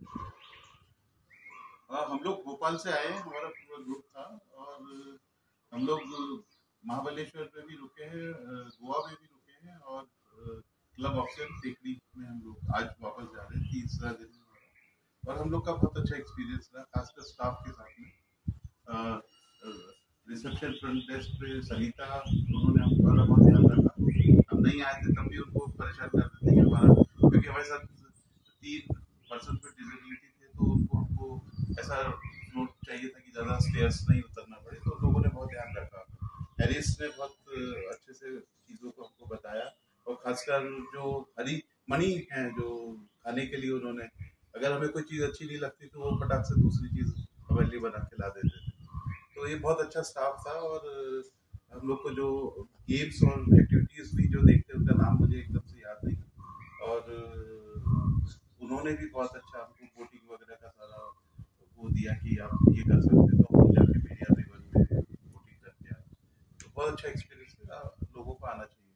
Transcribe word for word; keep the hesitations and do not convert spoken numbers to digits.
हाँ, हम लोग भोपाल से आए हैं, हमारा पूरा ग्रुप था और हम लोग महाबलेश्वर में भी रुके हैं, गोवा में भी रुके हैं और क्लब ऑक्सीजन टेकड़ी में हम लोग आज वापस जा रहे हैं, तीसरा दिन हमारा। और हम लोग का बहुत अच्छा एक्सपीरियंस रहा, खासकर स्टाफ के साथ में। रिसेप्शन फ्रंट डेस्क पे सरिता, उन्होंने हमारा बहुत ध्यान रखा। हम नहीं आए थे तब भी उनको परेशान कर देते कि हमारा, क्योंकि हमारे साथ तीन पर्सन पे डिसेबिलिटी थे, तो उनको हमको ऐसा फ्लोर चाहिए था कि ज़्यादा स्टेयर्स नहीं उतरना पड़े, तो लोगों ने बहुत ध्यान रखा। हैरिस ने बहुत अच्छे से चीज़ों को हमको बताया, और खासकर जो हरी मनी है जो खाने के लिए, उन्होंने अगर हमें कोई चीज़ अच्छी नहीं लगती तो वो फटाक से दूसरी चीज़ हमारे लिए बना के ला देते थे। तो ये बहुत अच्छा स्टाफ था। और हम लोग को जो गेम्स और एक्टिविटीज़ भी जो देखते हैं, उनका नाम मुझे एकदम से याद नहीं, और उन्होंने भी बहुत अच्छा हमको बोटिंग वगैरह का सारा वो दिया कि आप ये कर सकते हो, तो हम जाके पेरियार रिवर में बोटिंग करके आए। तो बहुत अच्छा एक्सपीरियंस है, लोगों को आना चाहिए।